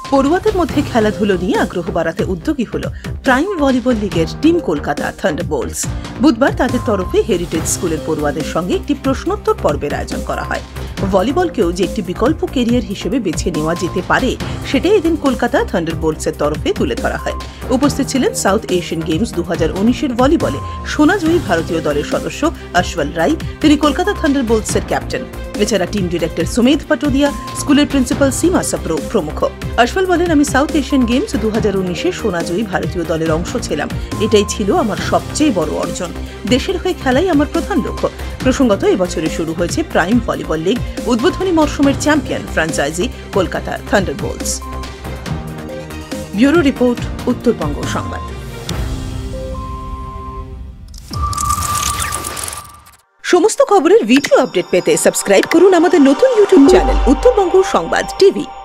পড়ুয়াদের মধ্যে খেলাধুলো নিয়ে আগ্রহ বাড়াতে উদ্যোগী হল প্রাইম ভলিবল লিগের টিম কলকাতা থান্ডারবোল্টস। বুধবার তাদের তরফে হেরিটেজ স্কুলের পড়ুয়াদের সঙ্গে একটি প্রশ্নোত্তর পর্বের আয়োজন করা হয়। ভলিবলকেও যে একটি বিকল্প কেরিয়ার হিসেবে বেছে নেওয়া যেতে পারে সেটাই এদিন কলকাতা থান্ডারবোল্টসের তরফে তুলে ধরা হয়। উপস্থিত ছিলেন সাউথ এশিয়ান গেমস 2019-এর ভলিবলে সোনাজয়ী ভারতীয় দলের সদস্য অশ্বল রায়, তিনি কলকাতা থান্ডারবোল্টসের ক্যাপ্টেন। এছাড়া টিম ডিরেক্টর সুমেধ পাটোদিয়া, স্কুলের প্রিন্সিপাল সীমা সাপ্রো প্রমুখ। অশ্বল বলেন, আমি সাউথ এশিয়ান গেমস 2019-এ সোনাজয়ী ভারতীয় দলের অংশ ছিলাম। এটাই ছিল আমার সবচেয়ে বড় অর্জন। দেশের হয়ে খেলাই আমার প্রধান লক্ষ্য। প্রসঙ্গত এবছরে শুরু হয়েছে প্রাইম ভলিবল লিগ, উদ্বোধনী মরশুমের champion franchise Kolkata Thunderbolts. Bureau report, Uttarbanga Sambad. সমস্ত খবরের ভিডিও আপডেট পেতে সাবস্ক্রাইব করুন আমাদের নতুন ইউটিউব চ্যানেল উত্তরবঙ্গ সংবাদ টিভি।